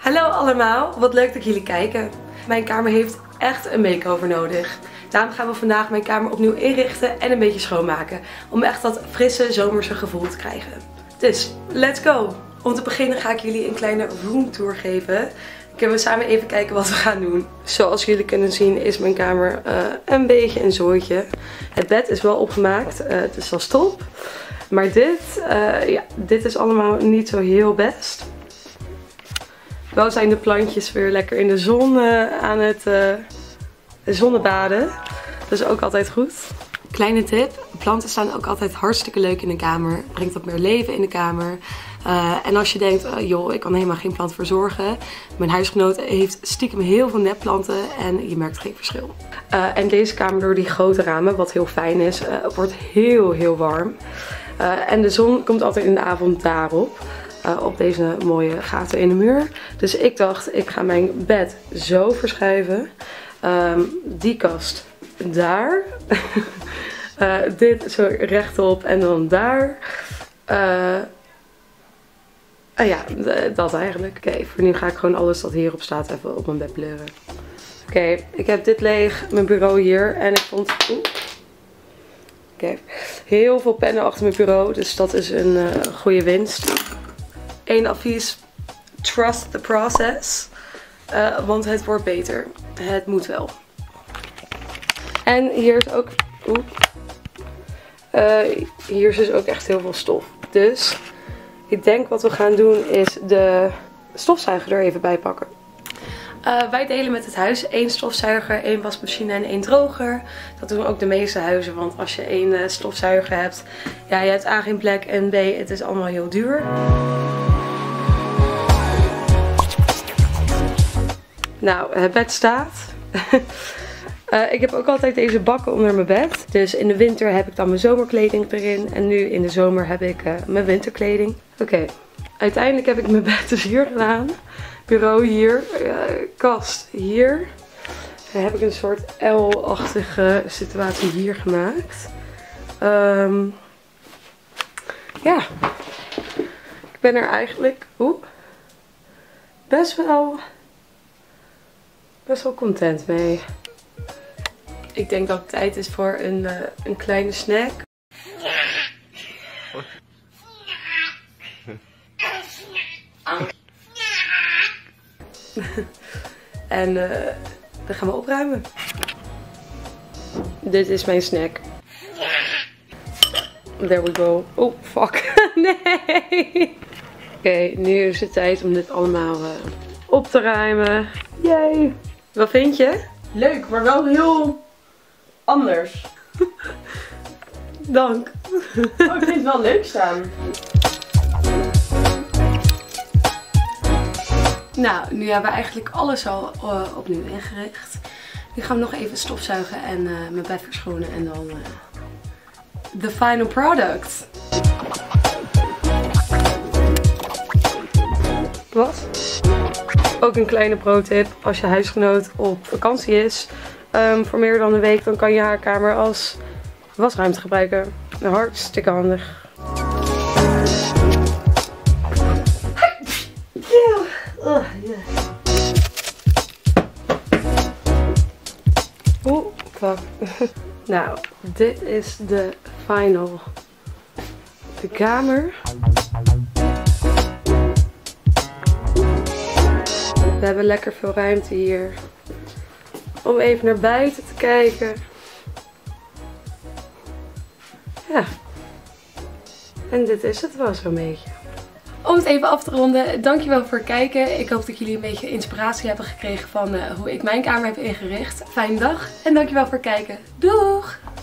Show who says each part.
Speaker 1: Hallo allemaal, wat leuk dat jullie kijken. Mijn kamer heeft echt een makeover nodig. Daarom gaan we vandaag mijn kamer opnieuw inrichten en een beetje schoonmaken. Om echt dat frisse zomerse gevoel te krijgen. Dus, let's go! Om te beginnen ga ik jullie een kleine roomtour geven. Kunnen we samen even kijken wat we gaan doen. Zoals jullie kunnen zien is mijn kamer een beetje een zooitje. Het bed is wel opgemaakt, dus dat is top. Maar dit is allemaal niet zo heel best. Wel zijn de plantjes weer lekker in de zon aan het zonnebaden. Dat is ook altijd goed. Kleine tip, planten staan ook altijd hartstikke leuk in de kamer. Brengt wat meer leven in de kamer. En als je denkt, joh, ik kan helemaal geen plant verzorgen. Mijn huisgenoot heeft stiekem heel veel nepplanten en je merkt geen verschil. En deze kamer door die grote ramen, wat heel fijn is, wordt heel warm. En de zon komt altijd in de avond daarop. Op deze mooie gaten in de muur. Dus ik dacht, ik ga mijn bed zo verschuiven. Die kast daar. Dit zo rechtop en dan daar. Ja, dat eigenlijk. Oké, voor nu ga ik gewoon alles dat hierop staat even op mijn bed blurren. Oké, ik heb dit leeg, mijn bureau hier. En ik vond... Oké, heel veel pennen achter mijn bureau. Dus dat is een goede winst. Eén advies, trust the process. Want het wordt beter. Het moet wel. En hier is ook... hier is dus ook echt heel veel stof. Dus ik denk wat we gaan doen is de stofzuiger er even bij pakken. Wij delen met het huis 1 stofzuiger, 1 wasmachine en 1 droger. Dat doen ook de meeste huizen, want als je 1 stofzuiger hebt, ja, je hebt A geen plek en B, het is allemaal heel duur. Nou, het bed staat. Ik heb ook altijd deze bakken onder mijn bed. Dus in de winter heb ik dan mijn zomerkleding erin. En nu in de zomer heb ik mijn winterkleding. Oké, uiteindelijk heb ik mijn bed dus hier gedaan. Bureau hier, kast hier. Dan heb ik een soort L-achtige situatie hier gemaakt. Ja, ik ben er eigenlijk best wel content mee. Ik denk dat het tijd is voor een kleine snack. En dan gaan we opruimen. Dit is mijn snack. There we go. Oh, fuck. Nee. Oké, nu is het tijd om dit allemaal op te ruimen. Yay. Wat vind je?
Speaker 2: Leuk, maar wel heel anders.
Speaker 1: Dank.
Speaker 2: Oh, ik vind het wel leuk staan.
Speaker 1: Nou, nu hebben we eigenlijk alles al opnieuw ingericht. Nu gaan we nog even stofzuigen en mijn bed verschonen en dan the final product. Wat? Ook een kleine pro-tip. Als je huisgenoot op vakantie is voor meer dan een week, dan kan je haar kamer als wasruimte gebruiken. Hartstikke handig. Oeh, fuck. Nou, dit is de final. De kamer. We hebben lekker veel ruimte hier. Om even naar buiten te kijken. Ja. En dit is het wel zo'n beetje. Om het even af te ronden, dankjewel voor het kijken. Ik hoop dat jullie een beetje inspiratie hebben gekregen van hoe ik mijn kamer heb ingericht. Fijne dag en dankjewel voor het kijken. Doeg!